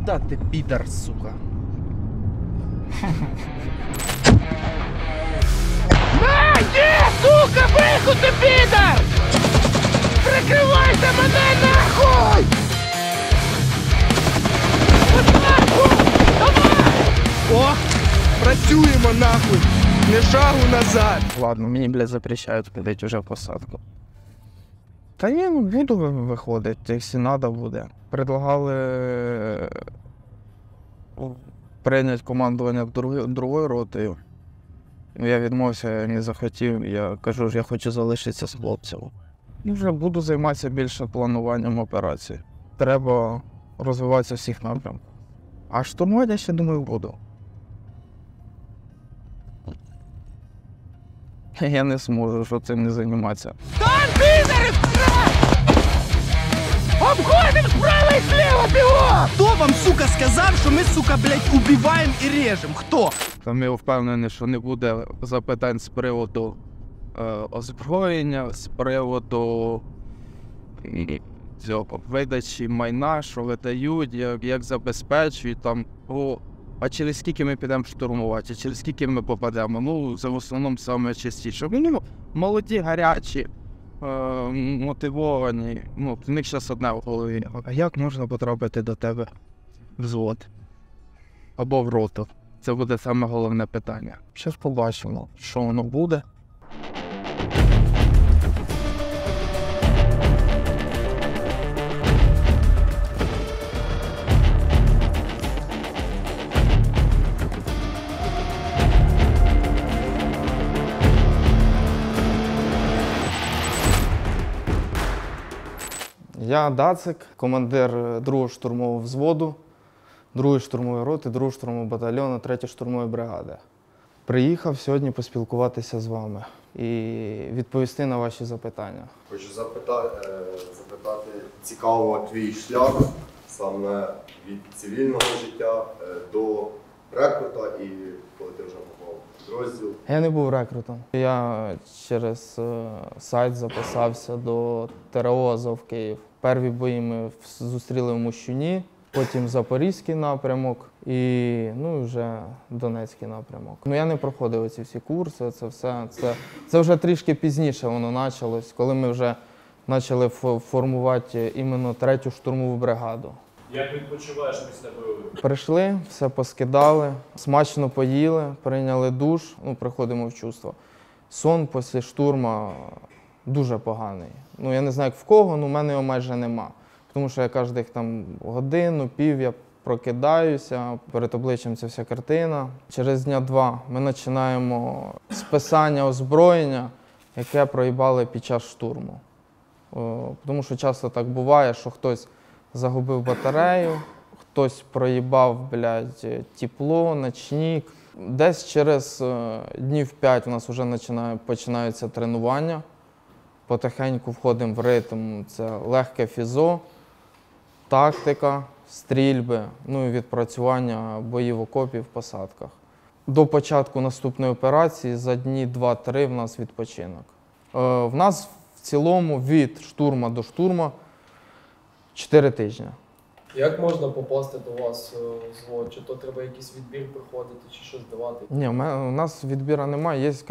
Куда ты, пидор, сука? На, ні, сука, вихуй ти, підар! Прикривайте мене, нахуй! О, працюємо нахуй! Не шагу назад! Ладно, мені, блядь, запрещають ходити вже в посадку. Та я не буду виходити, якщо треба буде. Предлагали прийняти командування другою ротою. Я відмовився, я не захотів. Я кажу, що я хочу залишитися з хлопцями. І вже буду займатися більше плануванням операцій. Треба розвиватися в всіх напрямках. А штурмувати я ще, думаю, буду. Я не зможу, що цим не займатися. Стань, підари, вперед! Обходим справа і зліва, бігом! Хто вам, сука, сказав, що ми, сука, блядь, убиваємо і режемо? Хто? Там я впевнений, що не буде запитань з приводу озброєння, з приводу видачі майна, що видають, як забезпечують, там, а через скільки ми підемо штурмувати, через скільки ми попадемо. Ну, це в основному саме частіше. Ну, молоді, гарячі, мотивовані, ну, в них зараз одне в голові. А як можна потрапити до тебе в взвод? Або в роту? Це буде саме головне питання. Зараз побачимо, що воно буде. Я Дацик, командир 2-го штурмового взводу, 2-ї штурмової роти, 2-го штурмового батальйону, 3-ї штурмової бригади. Приїхав сьогодні поспілкуватися з вами і відповісти на ваші запитання. Хочу запитати, цікаво твій шлях саме від цивільного життя до рекрута і коли ти вже попав в підрозділ. Я не був рекрутом. Я через сайт записався до ТРО «Азов Київ». Перві бої ми зустріли в Мощуні, потім Запорізький напрямок і вже Донецький напрямок. Я не проходив ці всі курси, це все. Це вже трішки пізніше воно почалось, коли ми вже почали формувати іменно 3-ю штурмову бригаду. Як відпочиваєш після бойових? Прийшли, все поскидали, смачно поїли, прийняли душ, приходимо в чувство. Сон після штурму дуже поганий. Я не знаю, як в кого, але в мене його майже нема. Тому що я кожних годину, пів я прокидаюся, перед обличчям ця вся картина. Через дня-два ми починаємо списання озброєння, яке проїбали під час штурму. Тому що часто так буває, що хтось загубив батарею, хтось проїбав, тепло, ночник. Десь через днів 5 у нас вже починаються тренування. Потихеньку входимо в ритм. Це легке фізо, тактика, стрільби, і відпрацювання боїв в окопі в посадках. До початку наступної операції за дні 2-3 в нас відпочинок. В нас в цілому від штурму до штурму 4 тижні. Як можна попасти до вас в взвод? Чи то треба якийсь відбір проходити, чи щось давати? Ні, у нас відбіру немає, є,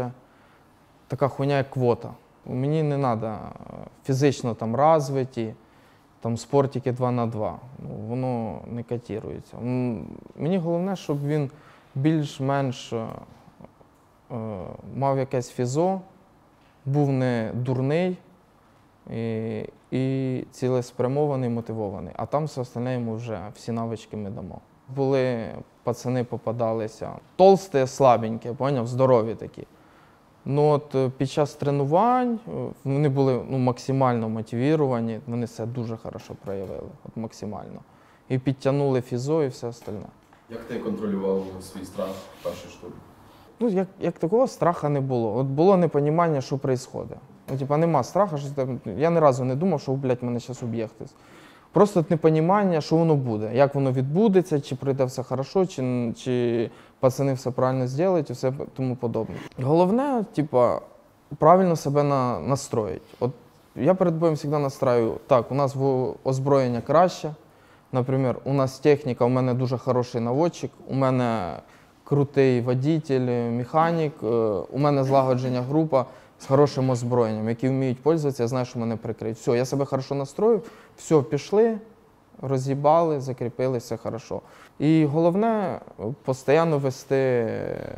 така хуйня, як квота. Мені не треба фізично розвиті, спортики 2х2. Воно не котирується. Мені головне, щоб він більш-менш мав якесь фізо, був не дурний і цілеспрямований, мотивований. А там все остальне йому вже всі навички ми дамо. Були пацани попадалися толсті, слабенькі, здорові такі. Під час тренувань вони були максимально мотивовані, вони все дуже хорошо проявили, максимально. І підтягнули фізо і все остальне. Як ти контролював свій страх в перший штурм? Як такого страху не було. Було непонімання, що відбувається. Нема страху, я ні разу не думав, що, мене зараз уб'є хтось. Просто непонімання, що воно буде, як воно відбудеться, чи пройде все хорошо, чи пацани все правильно зроблять і все тому подобне. Головне, правильно себе настроїти. Я перед боєм завжди настраю, так, у нас озброєння краще, Наприклад, у нас техніка, у мене дуже хороший наводчик, у мене крутий водитель, механік, у мене злагодження група з хорошим озброєнням, які вміють пользуватися, я знаю, що мене прикриють. Все, я себе хорошо настроїв, все, пішли, роз'їбали, закріпили, все хорошо. І головне, постійно вести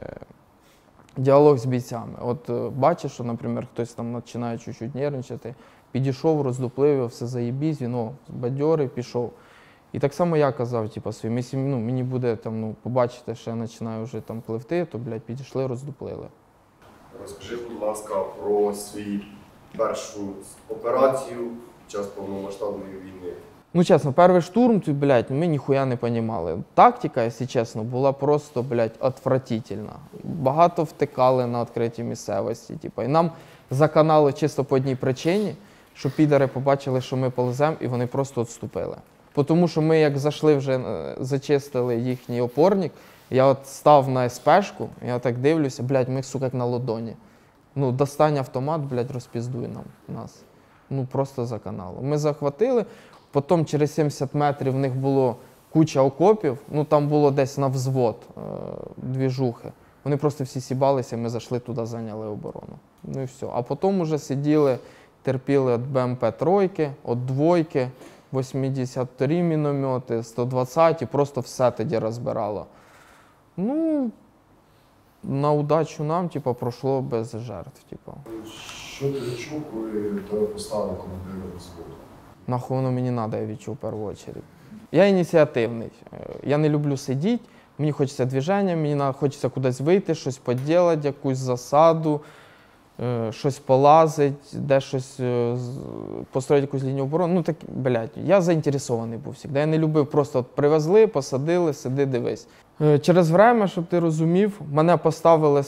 діалог з бійцями. От бачиш, що, наприклад, хтось там починає чуть-чуть нервничати, підійшов, роздуплив його, все заєбісь, він бадьорий, пішов. І так само я казав, типу, своїм, якщо мені буде там, побачити, що я починаю вже там пливти, то, блядь, підійшли, роздуплили. Розкажи, будь ласка, про свою першу операцію під час повномасштабної війни. Ну, чесно, перший штурм, блядь, ми ніхуя не розуміли. Тактика, якщо чесно, була просто, блядь, отвратительна. Багато втикали на відкритій місцевості. Типу. І нам заканали чисто по одній причині, що підари побачили, що ми полземо, і вони просто відступили. Тому що ми, як зайшли, вже зачистили їхній опорник, я от став на СПшку, я так дивлюся, блядь, ми, сука, як на ладоні. Ну, достань автомат, блядь, розпіздуй нас. Ну, просто за каналом. Ми захватили, потім через 70 метрів в них було куча окопів, ну, там було десь на взвод двіжухи. Вони просто всі сібалися, ми зайшли туди, зайняли оборону. Ну і все. А потім вже сиділи, терпіли від БМП-3, від двойки, 82-й міномети, 120-ті, просто все тоді розбирало. Ну, на удачу нам, типу, пройшло без жертв. Типу. Що ти відчув, коли тебе поставили командира взводу? Нахуй воно мені треба, я відчув в першу чергу. Я ініціативний. Я не люблю сидіти, мені хочеться движення, мені хочеться кудись вийти, щось поділати, якусь засаду, щось полазить, де щось построїти якусь лінію оборони. Ну так, блядь, я заінтересований був завжди. Я не любив просто от привезли, посадили, сиди, дивись. Через время, щоб ти розумів, мене поставили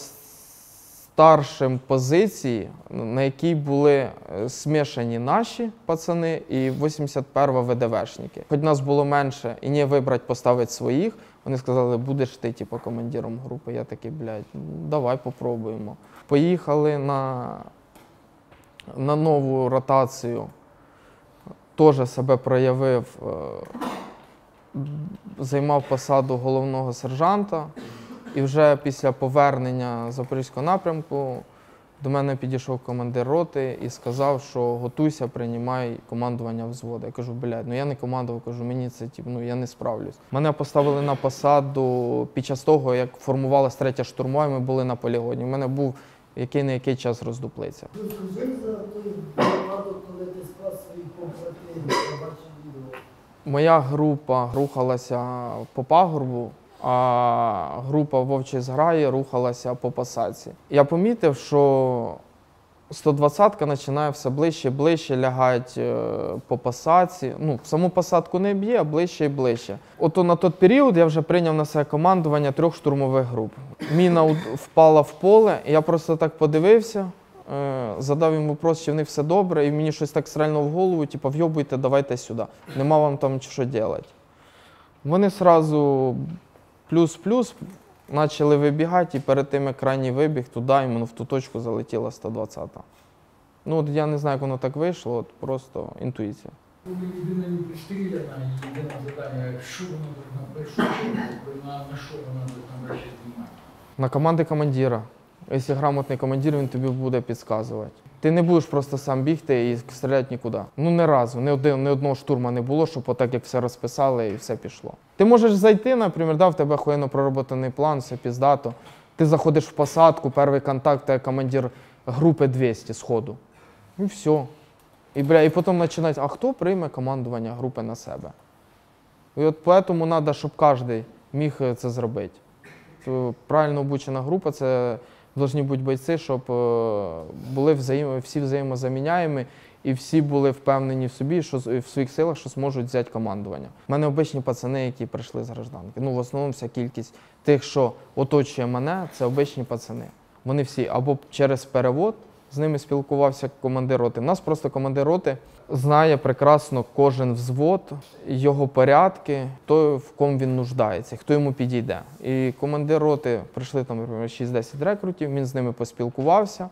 старшим позиції, на якій були смішані наші пацани і 81-га ВДВшники. Хоч нас було менше і не вибрати, поставити своїх, вони сказали, будеш ти, типу, командиром групи. Я такий, блядь, ну, давай попробуємо. Поїхали на нову ротацію, теж себе проявив, займав посаду головного сержанта. І вже після повернення з Запорізького напрямку до мене підійшов командир роти і сказав, що готуйся, приймай командування взводу. Я кажу, блядь, ну я не командував, кажу, мені це, ну я не справлюсь. Мене поставили на посаду під час того, як формувалась 3-я штурмова, і ми були на полігоні. У мене був який-не-який час роздуплиця. Розкажи за той випадок, коли ти спас своїх побратимів, я бачив відео. Моя група рухалася по пагорбу, а група «Вовчий зграї» рухалася по посадці. Я помітив, що 120-ка починає все ближче і ближче лягати по посадці. Ну, саму посадку не б'є, а ближче і ближче. Ото на той період я вже прийняв на себе командування 3 штурмових груп. Міна впала в поле, і я просто так подивився, задав їм вопрос, чи в них все добре, і мені щось так стрельнуло в голову, типу, вйобуйте, давайте сюди, нема вам там що робити. Вони одразу плюс-плюс почали вибігати, і перед тим, як крайній вибіг, туди, іменно в ту точку залетіла 120-та. Ну, от я не знаю, як воно так вийшло, от просто інтуїція. Коли людина не пристріляна, і єдине питання, що вона должна, на що вона должна обращати увагу? На команди командира. Якщо грамотний командир, він тобі буде підказувати. Ти не будеш просто сам бігти і стріляти нікуди. Ну, ні разу, ні одного штурма не було, щоб отак, як все розписали і все пішло. Ти можеш зайти, наприклад, в тебе охуєнно проработаний план, все піздато. Ти заходиш в посадку, перший контакт, ти командир групи 200 сходу. І все. І потім починають, а хто прийме командування групи на себе? І от тому треба, щоб кожен міг це зробити. Правильно обучена група – це повинні бути бойці, щоб були всі взаємозаміняємі і всі були впевнені в собі, що в своїх силах, що зможуть взяти командування. У мене обичні пацани, які прийшли з гражданки. Ну, в основному вся кількість тих, що оточує мене, це обичні пацани. Вони всі або через перевод, з ними спілкувався командир роти. У нас просто командир роти знає прекрасно кожен взвод, його порядки, хто в кому він нуждається, хто йому підійде. І командир роти, прийшли там, наприклад, 6-10 рекрутів, він з ними поспілкувався.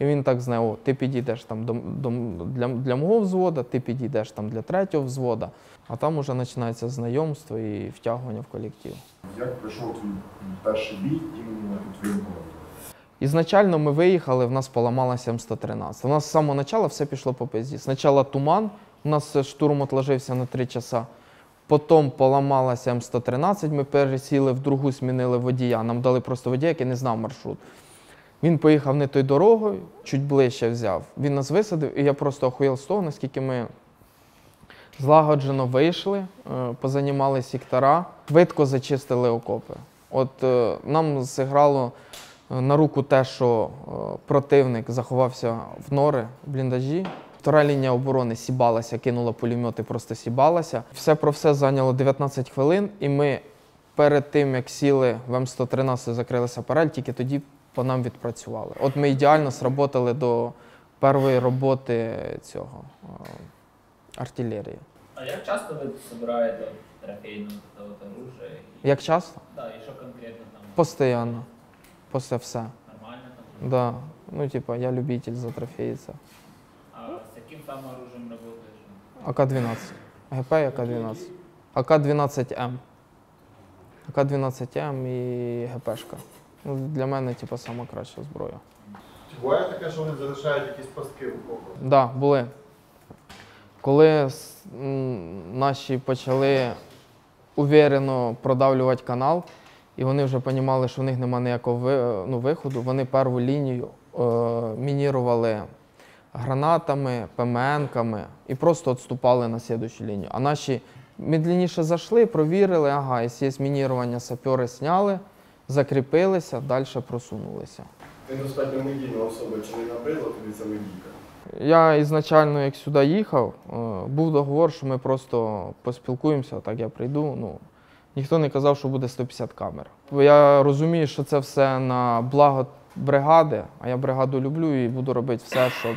І він так знає, о, ти підійдеш там для мого взводу, ти підійдеш там для 3-го взводу, а там уже починається знайомство і втягування в колектив. Як пройшов твій перший бій іменно у твоєму команді? Ізначально ми виїхали, в нас поламалася М113. У нас з самого початку все пішло по пизді. Спочатку туман, у нас штурм отложився на 3 часа. Потім поламалася М113, ми пересіли в другу, змінили водія. Нам дали просто водія, який не знав маршрут. Він поїхав не тою дорогою, чуть ближче взяв. Він нас висадив, і я просто охуєв з того, наскільки ми злагоджено вийшли, позанімали сектора, швидко зачистили окопи. От нам зіграло на руку те, що противник заховався в нори, в бліндажі. Втора лінія оборони сібалася, кинула пулемети, просто сібалася. Все про все зайняло 19 хвилин, і ми перед тим, як сіли в М113, закрилася парель, тільки тоді по нам відпрацювали. От ми ідеально сработали до першої роботи цього артилерії. А як часто ви збираєте трофейне оружие? Як часто? Так, і що конкретно там? Постоянно. После все. Нормально там? Да. Ну, типа, я любитель затрофеїться. А з яким там оружием працюєш? АК-12. ГП і АК-12. АК-12М. АК-12М і ГПшка. Ну, для мене, типа, сама краща зброя. Чи буває таке, що вони залишають якісь пастки в окопах? Так, да, були. Коли наші почали уверено продавлювати канал, і вони вже розуміли, що в них немає ніякого виходу, вони першу лінію мінірували гранатами, ПМН-ками і просто відступали на слідчу лінію. А наші медленніше зайшли, провірили, ага, якщо є мінірування, сапери зняли, закріпилися, далі просунулися. Ти достатньо медійна особа, чи не набридла тобі ця медійка? Я ізначально, як сюди їхав, був договор, що ми просто поспілкуємося, так я прийду. Ну, ніхто не казав, що буде 150 камер. Я розумію, що це все на благо бригади, а я бригаду люблю і буду робити все, щоб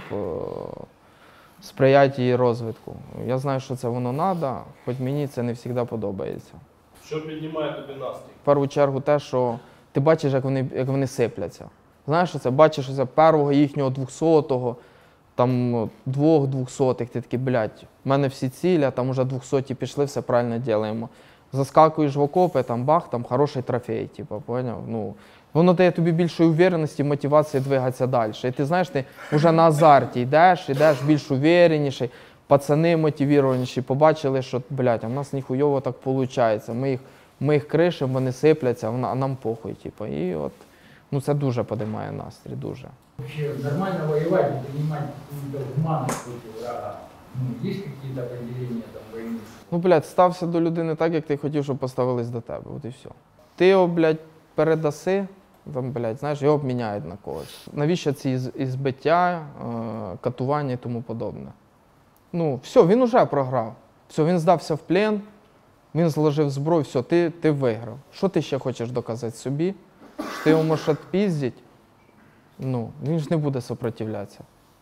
сприяти її розвитку. Я знаю, що це воно треба, хоч мені це не завжди подобається. Що піднімає тобі настрій? В першу чергу те, що ти бачиш, як вони сипляться. Знаєш, що це? Бачиш, що це першого їхнього 200-го, там 200-х, ти такий, блядь, в мене всі цілі, а там вже 200-ті пішли, все правильно робимо. Заскакуєш в окопи, там бах, там хороший трофей, типу, поняв? Ну, воно дає тобі більшої уверенності, мотивації двигатися далі. І ти знаєш, ти вже на азарті йдеш більш увереніший, пацани мотивованіші, побачили, що, блядь, а в нас ніхуйово так виходить. Ми їх кришимо, вони сипляться, а нам похуй, типу. І от, ну це дуже підіймає настрій, дуже. Вообще нормально воевать и принимать какую-то гуманность против врага. Ну, есть какие-то определения там войны? Ну, блядь, стався до людини так, як ти хотів, щоб поставились до тебе, от і все. Ти його, блядь, передаси, там, блядь, знаєш, його обміняють на когось. Навіщо ці ізбиття, катування і тому подобне? Ну, все, він уже програв. Все, він здався в плен, він зложив зброю, все, ти виграв. Що ти ще хочеш доказати собі? Що ти його можеш відпіздити? Ну, він ж не буде сопротивлятися.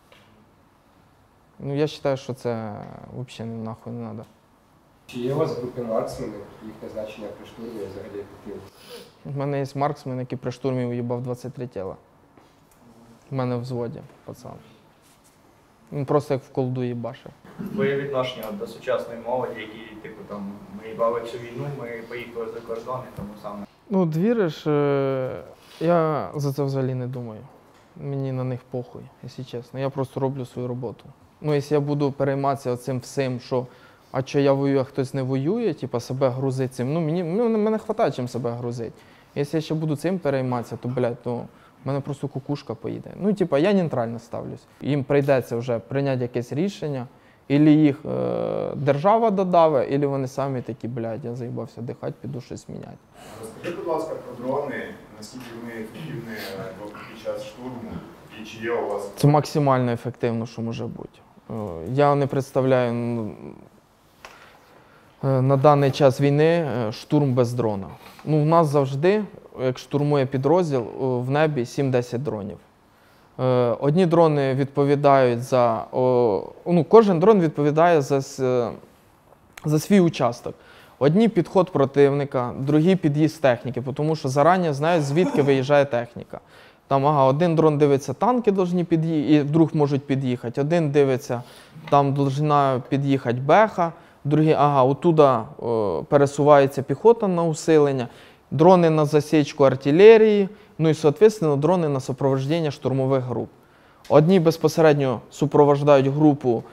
Ну, я вважаю, що це взагалі нахуй не треба. Чи є у вас групи марксменів, їхнє значення при штурмі взагалі ефективно? У мене є марксмен, який при штурмі уїбав 23 тіла. У мене в взводі, пацан. Він просто як в колду їбашив. Твоє відношення до сучасної молоді, які, типу, там, ми їбали цю війну, ми поїхали за кордон і тому саме. Ну, от віриш, я за це взагалі не думаю. Мені на них похуй, якщо чесно. Я просто роблю свою роботу. Ну, якщо я буду перейматися цим всім, що а що я воюю, а хтось не воює, типу себе грузить цим, ну, мене вистачає чим себе грузити. Якщо я ще буду цим перейматися, то, блядь, то в мене просто кукушка поїде. Ну, типу, я нейтрально ставлюсь. Їм прийдеться вже прийняти якесь рішення, або їх держава додавить, або вони самі такі, блядь, я заїбався дихати, піду щось міняти. Розкажи, будь ласка, про дрони, наскільки вони ефективні під час штурму, і чи є у вас... Це максимально ефективно, що може бути. Я не представляю на даний час війни штурм без дрона. Ну, в нас завжди, як штурмує підрозділ, в небі 7-10 дронів. Одні дрони відповідають за... Ну, кожен дрон відповідає за свій участок. Одні підход противника, другі під'їзд техніки, тому що зарані знають, звідки виїжджає техніка. Там, один дрон дивиться, танки повинні під'їхати, і вдруг можуть під'їхати. Один дивиться, там повинна під'їхати беха, другий, оттуда пересувається піхота на усилення, дрони на засічку артилерії, ну і, соответственно, дрони на супроводження штурмових груп. Одні безпосередньо супроводжують групу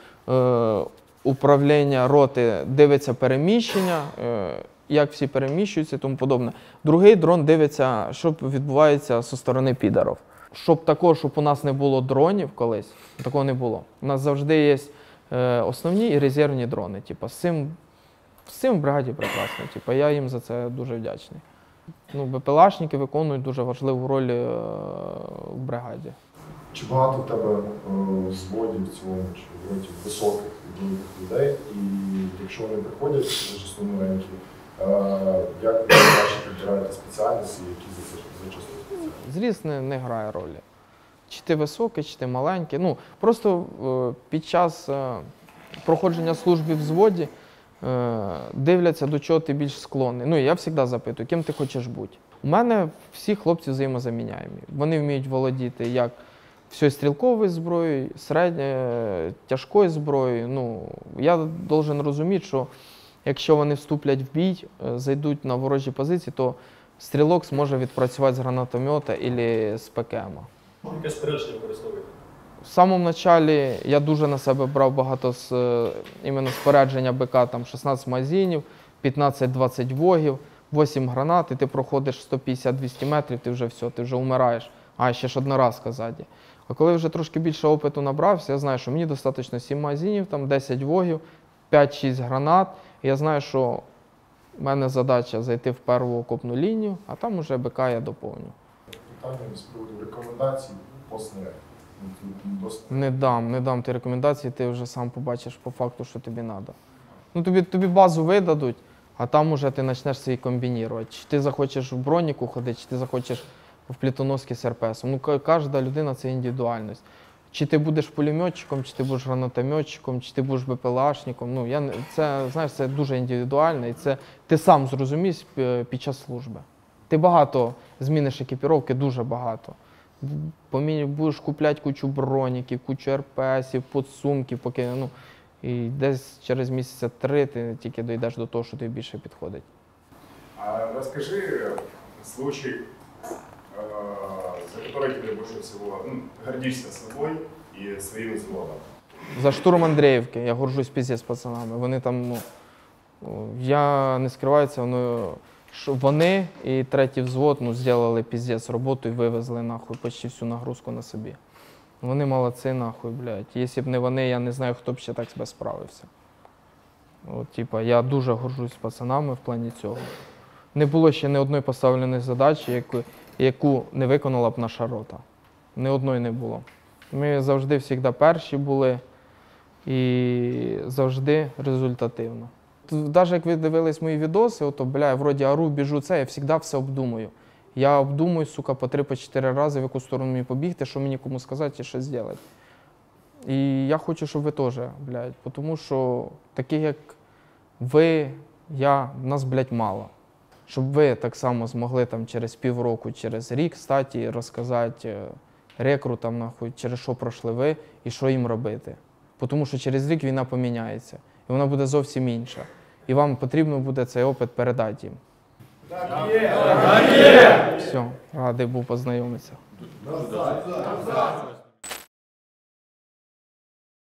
управління роти, дивиться переміщення, як всі переміщуються і тому подобне. Другий дрон дивиться, що відбувається зі сторони підарів. Щоб у нас не було дронів колись, такого не було. У нас завжди є основні і резервні дрони. З цим в бригаді прекрасно. Я їм за це дуже вдячний. БПЛАшники виконують дуже важливу роль в бригаді. Чи багато в тебе в взводі в цілому, чи в роті високих відмінних людей, і якщо вони приходять, зачасту маленькі, як ви бачите, підбираєте спеціальності, які зачасту спеціальності? Зріст не грає ролі. Чи ти високий, чи ти маленький. Просто під час проходження служби в взводі дивляться, до чого ти більш склонний. Я завжди запитую, ким ти хочеш бути. У мене всі хлопці взаємозаміняємі. Вони вміють володіти як всією стрілковою зброєю, тяжкою зброєю. Я повинен розуміти, що якщо вони вступлять в бій, зайдуть на ворожі позиції, то стрілок зможе відпрацювати з гранатомета або з ПКМ. Яке спорядження використовуєте? В самому початку я дуже на себе брав багато спорядження БК, там 16 магазинів, 15-20 вогів, 8 гранат, і ти проходиш 150-200 метрів, ти вже все, ти вже вмираєш. Ще ж одноразка ззаді. А коли вже трошки більше опиту набрався, я знаю, що мені достатньо 7 магазинів, там 10 вогів, 5-6 гранат. І я знаю, що в мене задача зайти в першу окопну лінію, а там уже БК я доповню. Питання з приводу рекомендацій по снаряді. Не дам ті рекомендації, ти вже сам побачиш по факту, що тобі треба. Тобі базу видадуть, а там уже ти почнеш свої комбінувати. Чи ти захочеш в броніку ходити, чи ти захочеш в плітоноски з РПСом. Кожна людина – це індивідуальність. Чи ти будеш пулеметчиком, чи ти будеш гранатометчиком, чи ти будеш БПЛАшником. Це дуже індивідуально, і це ти сам зрозумієш під час служби. Ти багато зміниш екіпіровки, дуже багато. Будеш купляти кучу броніків, кучу РПСів, подсумків, і десь через місяця 3 ти тільки дійдеш до того, що тобі більше підходить. Расскажи случай, за который тебе больше всего гордишься собой и своим взводом. За штурм Андріївки. Я горжусь пиздець пацанами. Вони там, я не скриваюся, вони і 3-й взвод зробили пиздець роботу і вивезли нахуй почти всю нагрузку на собі. Вони молодці нахуй, блядь. Якщо б не вони, я не знаю, хто б ще так себе справився. Я дуже горжусь пацанами в плані цього. Не було ще ні одної поставленої задачі, яку не виконала б наша рота. Ні одної не було. Ми завжди перші були і завжди результативно. Навіть як ви дивились мої відоси, я вроді ору, біжу, я завжди все обдумую. Я обдумую, сука, по 3-4 рази, в яку сторону мені побігти, що мені кому сказати і що зробити. І я хочу, щоб ви теж, блядь, тому що таких, як ви, нас, блядь, мало. Щоб ви так само змогли через півроку, через рік стати і розказати рекрутам, нахуй, через що пройшли ви і що їм робити. Тому що через рік війна поміняється, і вона буде зовсім інша. І вам потрібно буде цей опит передати їм. Так є! Все, радий був познайомитися.